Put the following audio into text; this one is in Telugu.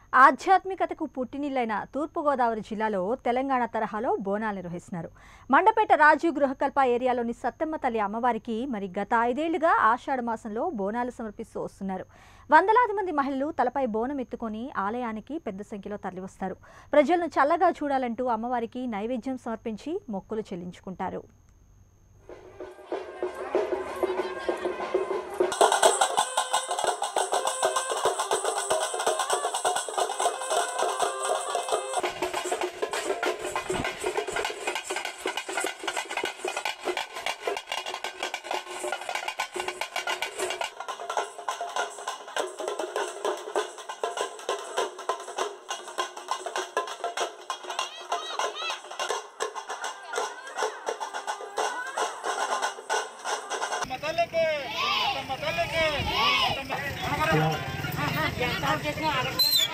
ఆధ్యాత్మికతకు పుట్టినిల్లైన తూర్పుగోదావరి జిల్లాలో తెలంగాణ తరహాలో బోనాలు నిర్వహిస్తున్నారు. మండపేట రాజీవ్ గృహకల్ప ఏరియాలోని సత్తమ్మ తల్లి అమ్మవారికి గత 5 ఏళ్లుగా ఆషాఢ మాసంలో బోనాలు సమర్పిస్తూ వస్తున్నారు. వందలాది మంది మహిళలు తలపై బోనం ఎత్తుకొని ఆలయానికి పెద్ద సంఖ్యలో తరలివస్తారు. ప్రజలను చల్లగా చూడాలంటూ అమ్మవారికి నైవేద్యం సమర్పించి మొక్కులు చెల్లించుకుంటారు. मतल के